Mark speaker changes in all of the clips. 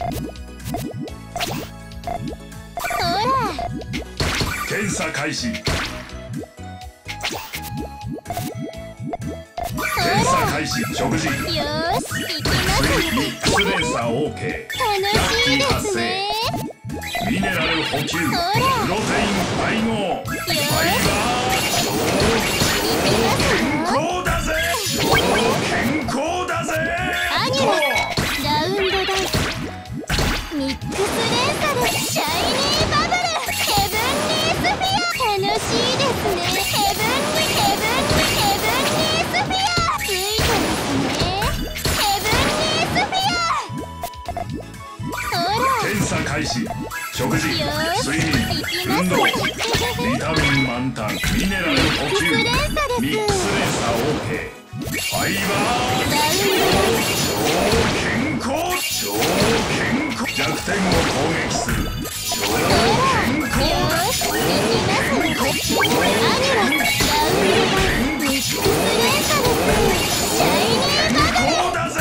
Speaker 1: ほら
Speaker 2: 検査開始。検査開始。食事。
Speaker 1: よーし行きますよ。
Speaker 2: ミックス連鎖 OK。
Speaker 1: 楽しいですね。
Speaker 2: ミネラル補給。プロテイン
Speaker 1: ほら
Speaker 2: 配合。
Speaker 1: よーし
Speaker 2: ファイバー超健康だぜ。超健康だぜ。
Speaker 1: アニララウンドダイスミックス連鎖でシャイニーバブルヘブンリースフィア楽しいですね。ヘブンリースフィアついてますね。ヘブンリースフィアほら
Speaker 2: 検査開始。食事、
Speaker 1: よーし
Speaker 2: 睡眠、
Speaker 1: 行きます
Speaker 2: 運動、ビタミン満タン、ミネラル補給、
Speaker 1: ミックス連鎖です
Speaker 2: ミックス連鎖 OK。ファイバー
Speaker 1: ラウンドダイス
Speaker 2: 超健康弱点を攻撃する超健康だ。超健康超健康
Speaker 1: アニララウンドダイスミックス連鎖ですシャイニーバブル
Speaker 2: 健康だぜ。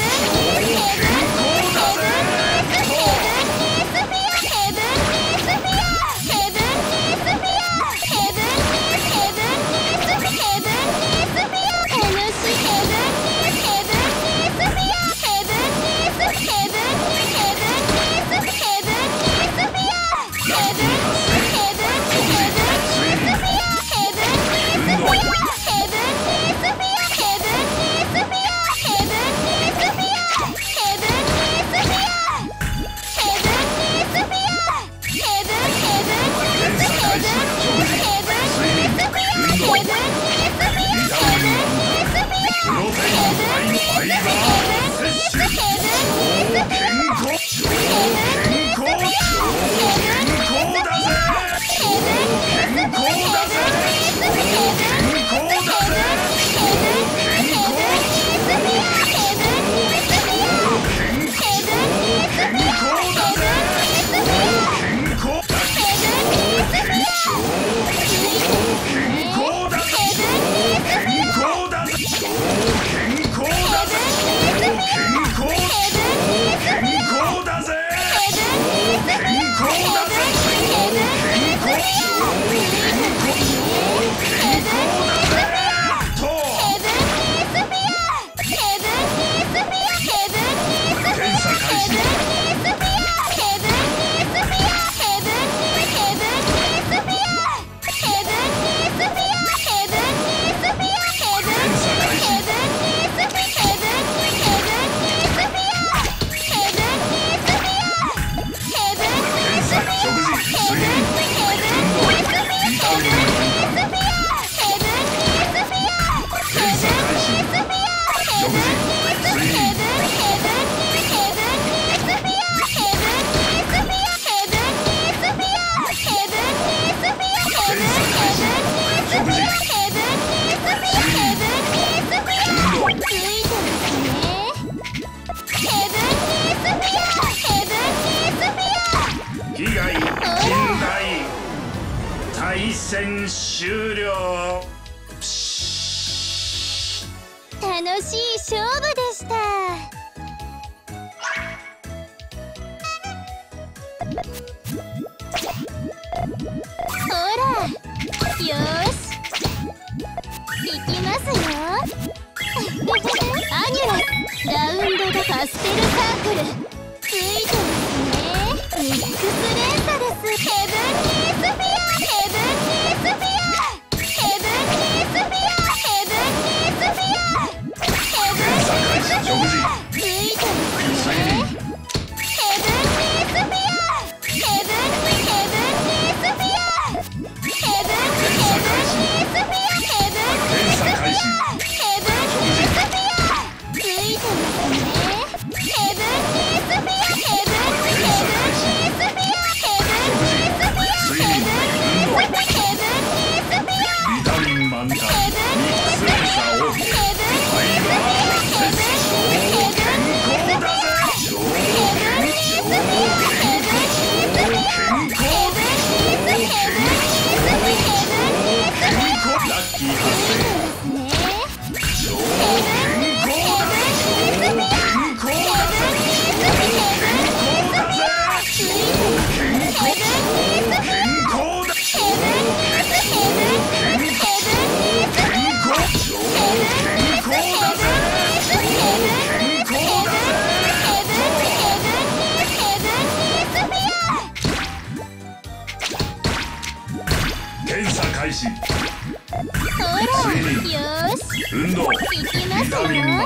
Speaker 2: 被害甚大。対戦終了。
Speaker 1: 楽しい勝負でした。ほらよーし行きますよ。アニュララウンドでパステルサークルついてますね。ミックス連鎖です。ヘブンリースフィアヘブンリースフィアヘブンリースフィアヘブンリースフィアヘブンリースフィアついてますね。ヘブンリースフィアヘブンリースフィアヘブンリースフィアヘブンリースフィアヘブンリースフィアついてますね。ヘブンリースフィアヘブンリースフィアヘブンリースフィアヘブンリースフィアヘブンリースフィア
Speaker 2: ビタミン満タン、ミックス連鎖 OK。ファイバー超健康だぜ。超健康ラッキー発生。超健康だ。超健康だぜ。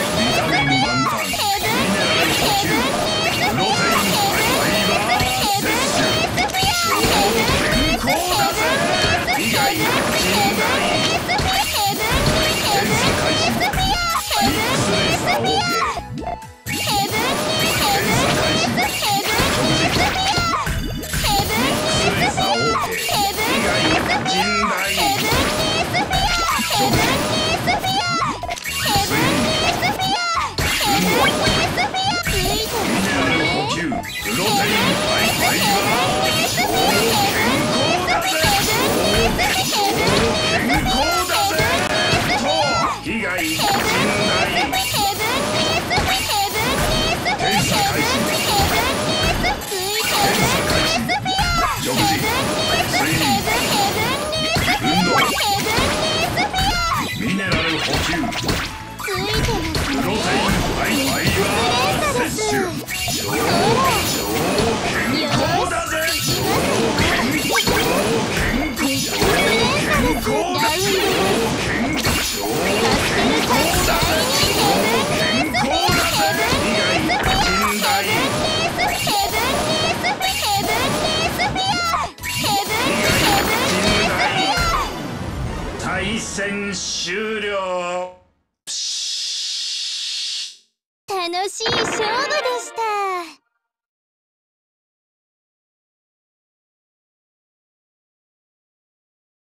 Speaker 2: 対戦終了。
Speaker 1: 楽しい勝負